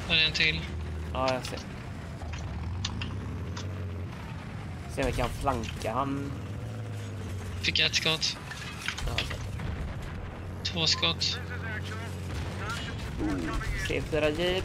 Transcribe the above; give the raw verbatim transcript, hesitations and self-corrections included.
Där är en till. Ja, jag ser. Se om vi kan flanka han. Fick ett skott. Ja, okay. Två skott. C fyra Jeep.